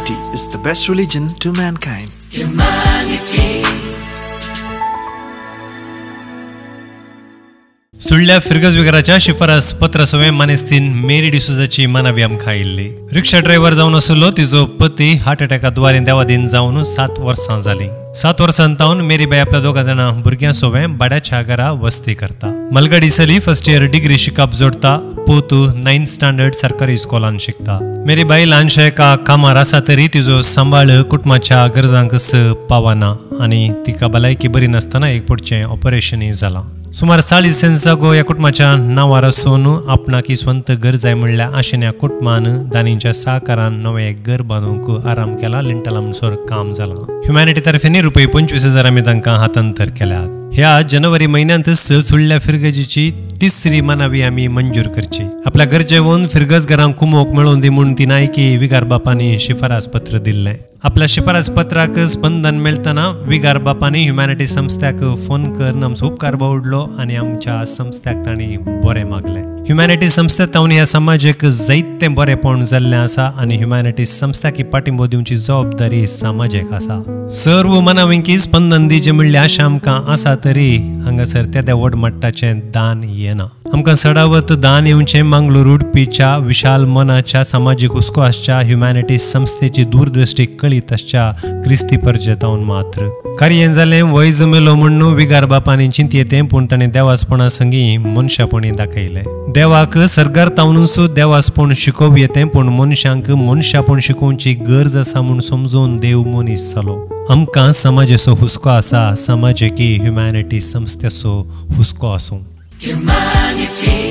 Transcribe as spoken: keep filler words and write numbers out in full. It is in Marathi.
Humanity is the best religion to mankind. Humanity. सुळ्ळ्या फिरगज विकाराच्या शिफारस पत्र सोवे मानेस्तीन मेरी डिसुजाची मानावी आमकां आयिल्ली. रिक्षा ड्रायव्हर जावन आसलो तिचो पती हार्ट अटॅकाद्वारे देवादीन जावन सात वर्सां जालीं. सात वर्सांतावन मेरीबाई आपल्या दोगा जाणां भुरग्यां सोवें बाड्याच्या घरा वस्ती करता. मलगडी सली फर्स्ट इयर डिग्री शिकप जोडता. पोतू नाइन्थ स्टँडर्ड सरकारी इस्कॉलान शिकता. मेरीबाई ल्हानशा एका कामार आसा तरी तिजो सांबाळ कुटुंबाच्या गरजांक पावना आनी तिका भलायकी बरी नासतना एक पुढचें ऑपरेशनय जालां. सुमार चाळीस सेन्सागो ह्या कुटुंबाच्या नांवार आसून आपणाकी स्वंत घर जाय म्हणल्या आशेन ह्या कुटुंबान दानींच्या सहकारान नवें एक घर बांदूंक आराम केला. लिंटला म्हणसर काम जालां. ह्युमॅनिटी तर्फे रुपये पंचवीस हजार आमी तांकां हातांतर केल्यात. ह्या जानेवारी म्हयन्यांतच सुळ्ळ्या फिरगजीची तिसरी मानावी आमी मंजूर करची. आपल्या गरजेवून फिरगज घरांक कुमोक मेळोवन दी म्हूण ती नायकी विगार बापांनी शिफारस पत्र दिल्लें. आपल्या शिफारस पत्राक स्पंदन मेळटना विगार बापांनी ह्युमॅनिटी संस्थ्याक फोन करून आमचो उपकार बावडलो आनी आमच्या संस्थ्याक तांणी बरें मागलें. ह्युमॅनिटी संस्थेंतावन ह्या समाजाक जायतें बरेंपण जाल्लें आसा आनी ह्युमॅनिटी संस्थ्याक पाठिंबो दिवची जबाबदारी समाजाक आसा. सर्व मनाविंकी स्पंदन दिवचें म्हणल्यार आशा आमकां आसा तरी हांगासर त्या त्या व्हड मट्टाचें दान येना. आमकां सडावत दान येवचें मंगळूर उडपीच्या विशाल मनाच्या सामाजीक हुस्को ह्युमॅनिटी संस्थेची दूरदृष्टी कळीत आसच्या क्रिस्ती परजेतावन मात्र कार्य जालें वय जमेलो म्हूण विगार बापांनी चिंतयेतें पूण ताणें देवासपणा संगी मनशापणी दाखयलें. देवाक सरगारतावनूच देवासपण शिकोव येतें पूण मनशांक मनशापण शिकोवची गरज आसा म्हूण समजून देव मनीस जालो. आमकां समाजाचो हुस्को आसा. समाजाकी ह्युमॅनिटी संस्थेचो हुस्को आसूं. Humanity.